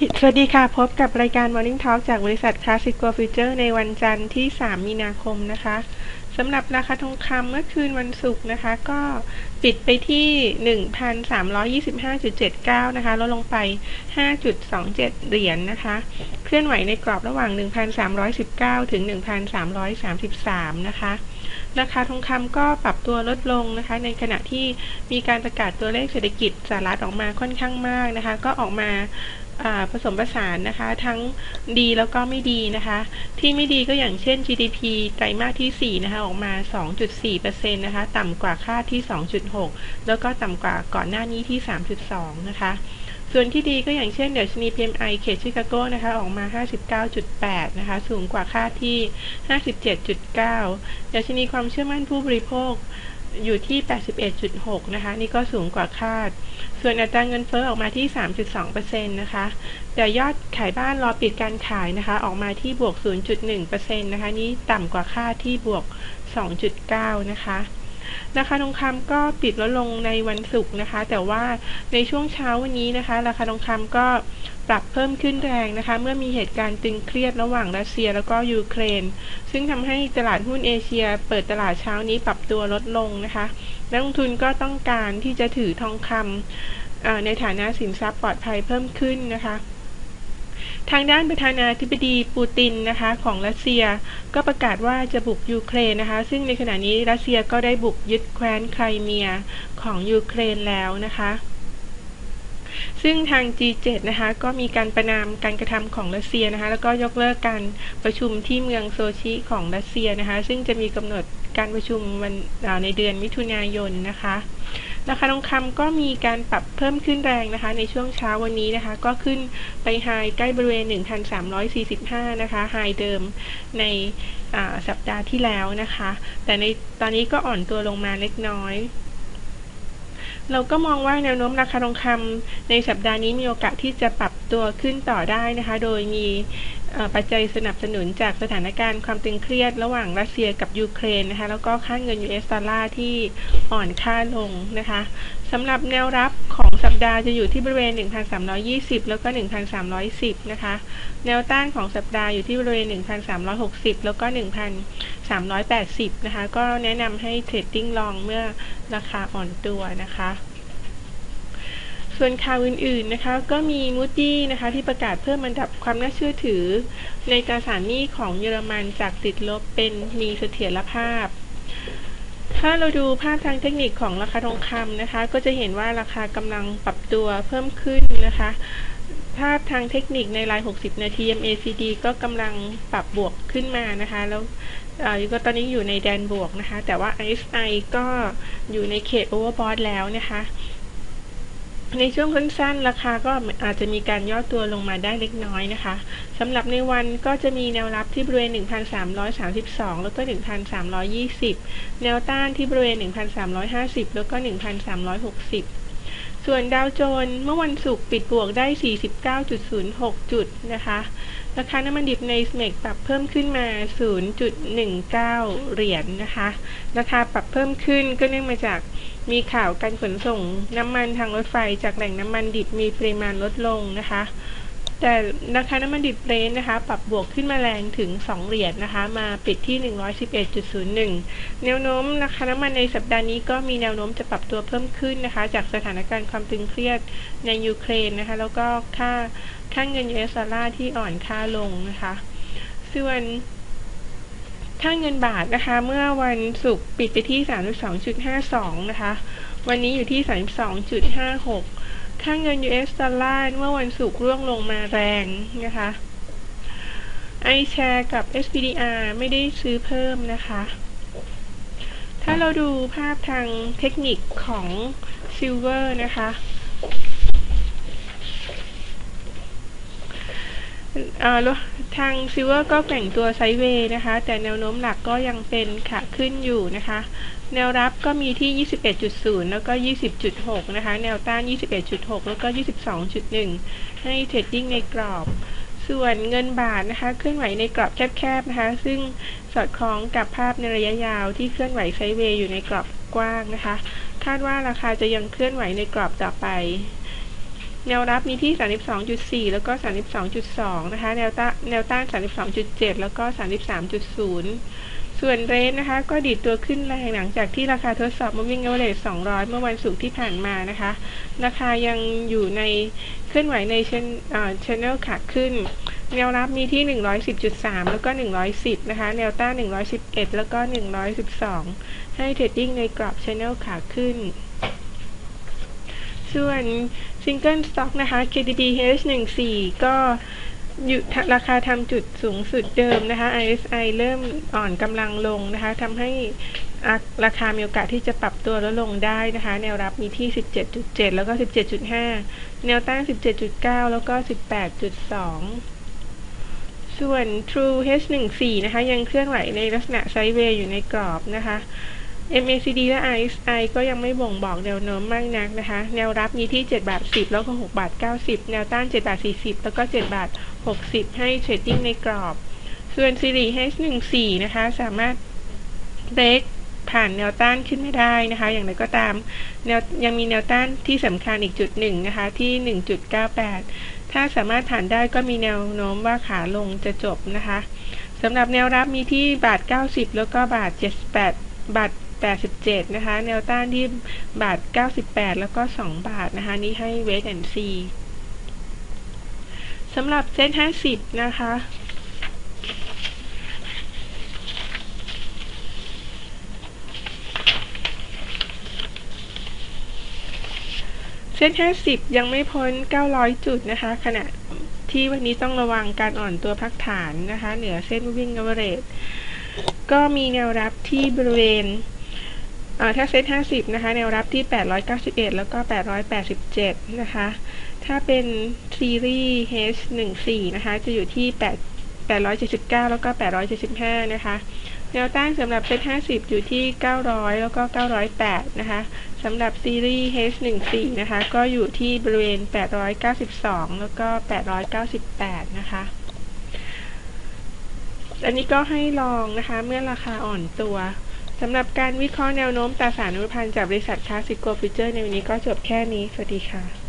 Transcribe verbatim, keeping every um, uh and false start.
สวัสดีค่ะพบกับรายการ Morning Talk จากบริษัท Classic Gold Future ในวันจันทร์ที่สามมีนาคมนะคะสำหรับราคาทองคำเมื่อคืนวันศุกร์นะคะก็ปิดไปที่ หนึ่งพันสามร้อยยี่สิบห้าจุดเจ็ดเก้า นะคะลดลงไป ห้าจุดสองเจ็ด เหรียญ นนะคะเคลื่อนไหวในกรอบระหว่าง หนึ่งพันสามร้อยสิบเก้า ถึง หนึ่งพันสามร้อยสามสิบสาม นะคะราคาทองคำก็ปรับตัวลดลงนะคะในขณะที่มีการประกาศตัวเลขเศรษฐกิจสหรัฐออกมาค่อนข้างมากนะคะก็ออกมาผสมผสานนะคะทั้งดีแล้วก็ไม่ดีนะคะที่ไม่ดีก็อย่างเช่น จี ดี พี ไตรมาสที่สี่นะคะออกมา สองจุดสี่เปอร์เซ็นต์ นะคะต่ำกว่าคาดที่ สองจุดหก แล้วก็ต่ำกว่าก่อนหน้านี้ที่ สามจุดสอง นะคะส่วนที่ดีก็อย่างเช่นดัชนี พี เอ็ม ไอ เขตชิคาโกนะคะออกมา ห้าสิบเก้าจุดแปด นะคะสูงกว่าคาดที่ ห้าสิบเจ็ดจุดเก้า ดัชนีความเชื่อมั่นผู้บริโภคอยู่ที่ แปดสิบเอ็ดจุดหก นะคะนี่ก็สูงกว่าคาดส่วนอัตราเงินเฟ้อออกมาที่ สามจุดสองเปอร์เซ็นต์ นะคะแต่ยอดขายบ้านรอปิดการขายนะคะออกมาที่บวก ศูนย์จุดหนึ่งเปอร์เซ็นต์ นะคะนี้ต่ำกว่าคาดที่บวก สองจุดเก้า นะคะราคาทองคำก็ปิดลดลงในวันศุกร์นะคะแต่ว่าในช่วงเช้าวันนี้นะคะราคาทองคำก็ปรับเพิ่มขึ้นแรงนะคะเมื่อมีเหตุการณ์ตึงเครียดระหว่างรัสเซียแล้วก็ยูเครนซึ่งทำให้ตลาดหุ้นเอเชียเปิดตลาดเช้านี้ปรับตัวลดลงนะคะนักลงทุนก็ต้องการที่จะถือทองคำในฐานะสินทรัพย์ปลอดภัยเพิ่มขึ้นนะคะทางด้านประธานาธิบดีปูตินนะคะของรัสเซียก็ประกาศว่าจะบุกยูเครนนะคะซึ่งในขณะนี้รัสเซียก็ได้บุกยึดแคว้นไครเมียของยูเครนแล้วนะคะซึ่งทาง จี เจ็ด นะคะก็มีการประณามการกระทำของรัสเซียนะคะแล้วก็ยกเลิกการประชุมที่เมืองโซชิของรัสเซียนะคะซึ่งจะมีกำหนดการประชุมวันในเดือนมิถุนายนนะคะราคาทองคำก็มีการปรับเพิ่มขึ้นแรงนะคะในช่วงเช้าวันนี้นะคะก็ขึ้นไปไฮใกล้บริเวณ หนึ่งพันสามร้อยสี่สิบห้า นะคะไฮเดิมในสัปดาห์ที่แล้วนะคะแต่ในตอนนี้ก็อ่อนตัวลงมาเล็กน้อยเราก็มองว่าแนวโน้มราคาทองคำในสัปดาห์นี้มีโอกาสที่จะปรับตัวขึ้นต่อได้นะคะโดยมีปัจจัยสนับสนุนจากสถานการณ์ความตึงเครียดระหว่างรัสเซียกับยูเครนนะคะแล้วก็ค่าเงิน ยู เอส ดอลลาร์ที่อ่อนค่าลงนะคะสำหรับแนวรับของสัปดาห์จะอยู่ที่บริเวณ หนึ่งพันสามร้อยยี่สิบ แล้วก็ หนึ่งพันสามร้อยสิบ นะคะแนวต้านของสัปดาห์อยู่ที่บริเวณ หนึ่งพันสามร้อยหกสิบ แล้วก็ หนึ่งพันสามร้อยแปดสิบ นะคะก็แนะนำให้เทรดดิ้งลองเมื่อราคาอ่อนตัวนะคะส่วนข่าวอื่นๆนะคะก็มี Moody นะคะที่ประกาศเพิ่มอันดับความน่าเชื่อถือในตราสารหนี้ของเยอรมันจากติดลบเป็นมีเสถียรภาพถ้าเราดูภาพทางเทคนิคของราคาทองคำนะคะก็จะเห็นว่าราคากำลังปรับตัวเพิ่มขึ้นนะคะภาพทางเทคนิคในรายหกสิบนาที เอ็ม เอ ซี ดี ก็กำลังปรับบวกขึ้นมานะคะแล้วก็ตอนนี้อยู่ในแดนบวกนะคะแต่ว่า อาร์ เอส ไอ ก็อยู่ในเขตโอเวอร์บอทแล้วนะคะในช่วงสั้นๆราคาก็อาจจะมีการย่อตัวลงมาได้เล็กน้อยนะคะสำหรับในวันก็จะมีแนวรับที่บริเวณ หนึ่งพันสามร้อยสามสิบสอง แล้วก็ หนึ่งพันสามร้อยยี่สิบ แนวต้านที่บริเวณ หนึ่งพันสามร้อยห้าสิบ แล้วก็ หนึ่งพันสามร้อยหกสิบ ส่วนดาวโจนส์เมื่อวันศุกร์ปิดบวกได้ สี่สิบเก้าจุดศูนย์หก จุดนะคะราคาน้ำมันดิบใน เอ็ม อี ซี ปรับเพิ่มขึ้นมา ศูนย์จุดหนึ่งเก้า เหรียญ นะคะราคาปรับเพิ่มขึ้นก็เนื่องมาจากมีข่าวการขนส่งน้ำมันทางรถไฟจากแหล่งน้ำมันดิบมีปริมาณลดลงนะคะแต่ราคาน้ำมันดิบเบรนท์นะคะปรับบวกขึ้นมาแรงถึงสองเหรียญ นะคะมาปิดที่ หนึ่งร้อยสิบเอ็ดจุดศูนย์หนึ่ง แนวโน้มราคาน้ำมันในสัปดาห์นี้ก็มีแนวโน้มจะปรับตัวเพิ่มขึ้นนะคะจากสถานการณ์ความตึงเครียดในยูเครนนะคะแล้วก็ค่าค่าเงิน ยู เอส ดอลลาร์ที่อ่อนค่าลงนะคะส่วนค่าเงินบาทนะคะเมื่อวันศุกร์ปิดไปที่ สามสิบสองจุดห้าสอง นะคะวันนี้อยู่ที่ สามสิบสองจุดห้าหก ค่าเงิน ยู เอส ดอลลาร์เมื่อวันศุกร์ร่วงลงมาแรงนะคะ iShares กับ เอส พี ดี อาร์ ไม่ได้ซื้อเพิ่มนะคะถ้าเราดูภาพทางเทคนิคของซิลเวอร์นะคะทางซิลเวอร์ก็แกว่งตัวไซด์เวย์นะคะแต่แนวโน้มหลักก็ยังเป็นขาขึ้นอยู่นะคะแนวรับก็มีที่ ยี่สิบเอ็ดจุดศูนย์ แล้วก็ ยี่สิบจุดหก นะคะแนวต้าน ยี่สิบเอ็ดจุดหก แล้วก็ ยี่สิบสองจุดหนึ่ง ให้เทรดดิ้งในกรอบส่วนเงินบาทนะคะเคลื่อนไหวในกรอบแคบๆนะคะซึ่งสอดคล้องกับภาพในระยะยาวที่เคลื่อนไหวไซด์เวย์อยู่ในกรอบกว้างนะคะคาดว่าราคาจะยังเคลื่อนไหวในกรอบต่อไปแนวรับมีที่ สามสิบสองจุดสี่ แล้วก็ สามสิบสองจุดสอง นะคะแนวต้านแนวต้าน สามสิบสองจุดเจ็ด แล้วก็ สามสิบสามจุดศูนย์ ส่วนเรนนะคะก็ดีดตัวขึ้นแรงหลังจากที่ราคาทดสอบ Moving Average สองร้อย เมื่อวันศุกร์ที่ผ่านมานะคะราคายังอยู่ในเคลื่อนไหวในเชนเอ่อ Channel ขาขึ้นแนวรับมีที่ หนึ่งร้อยสิบจุดสาม แล้วก็ หนึ่งร้อยสิบ นะคะแนวต้าน หนึ่งร้อยสิบเอ็ด แล้วก็ หนึ่งร้อยสิบสอง ให้เทรดดิ้งในกรอบ Channel ขาขึ้นส่วน Single Stock นะคะ เค ที พี เอช หนึ่งสี่ ก็อยู่ราคาทำจุดสูงสุดเดิมนะคะ อาร์ เอส ไอ เริ่มอ่อนกำลังลงนะคะทำให้ราคามีโอกาสที่จะปรับตัวลดลงได้นะคะแนวรับมีที่ สิบเจ็ดจุดเจ็ด แล้วก็ สิบเจ็ดจุดห้า แนวต้าน สิบเจ็ดจุดเก้า แล้วก็ สิบแปดจุดสอง ส่วน True เอช หนึ่งสี่ นะคะยังเคลื่อนไหวในลักษณะไซด์เวย์อยู่ในกรอบนะคะ เอ็ม เอ ซี ดี และ อาร์ เอส ไอ ก็ยังไม่บ่งบอกแนวโน้มมากนักนะคะแนวรับมีที่ เจ็ดบาทสิบ แล้วก็ หกบาทเก้าสิบ แนวต้าน เจ็ดบาทสี่สิบ แล้วก็ เจ็ดบาทหกสิบ ให้เทรดดิ้งในกรอบส่วน Series เอช หนึ่งสี่ นะคะสามารถเบรกผ่านแนวต้านขึ้นไม่ได้นะคะอย่างไรก็ตามแนวยังมีแนวต้านที่สำคัญอีกจุดหนึ่งนะคะที่ หนึ่งจุดเก้าแปด ถ้าสามารถผ่านได้ก็มีแนวโน้มว่าขาลงจะจบนะคะสำหรับแนวรับมีที่บาทเก้าสิบแล้วก็บาทเจ็ดสิบแปดบาทแปดสิบเจ็ดนะคะแนวต้านที่บาทเก้าสิบแปดแล้วก็สองบาทนะคะนี้ให้ Wait and See สำหรับเซ็ตห้าสิบนะคะเซ็ตห้าสิบยังไม่พ้นเก้าร้อยจุดนะคะขณะที่วันนี้ต้องระวังการอ่อนตัวพักฐานนะคะเหนือเส้น Moving Average ก็มีแนวรับที่บริเวณถ้าเซ็ตห้าสิบนะคะแนวรับที่แปดร้อยเก้าสิบเอ็ดแล้วก็แปดร้อยแปดสิบเจ็ดนะคะถ้าเป็นซีรีส์ เอช หนึ่งสี่ นะคะจะอยู่ที่แปดร้อยเจ็ดสิบเก้าแล้วก็แปดร้อยเจ็ดสิบห้านะคะแนวต้านสำหรับเซ็ตห้าสิบอยู่ที่เก้าร้อยแล้วก็เก้าร้อยแปดนะคะสำหรับซีรีส์ เอช หนึ่งสี่ นะคะก็อยู่ที่บริเวณแปดร้อยเก้าสิบสองแล้วก็แปดร้อยเก้าสิบแปดนะคะอันนี้ก็ให้ลองนะคะเมื่อราคาอ่อนตัวสำหรับการวิเคราะห์แนวโน้มตราสารอนุพันธ์จากบริษัท Classic Gold Futures ในวันนี้ก็จบแค่นี้สวัสดีค่ะ